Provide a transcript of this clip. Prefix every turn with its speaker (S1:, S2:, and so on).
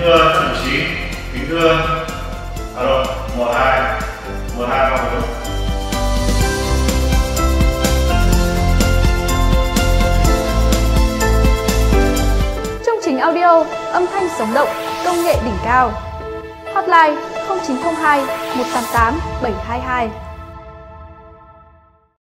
S1: thưa các đồng chí, kính thưa Hà Nội 12 341.
S2: Chương trình audio âm thanh sống động, công nghệ đỉnh cao. Hotline 0902 188 722.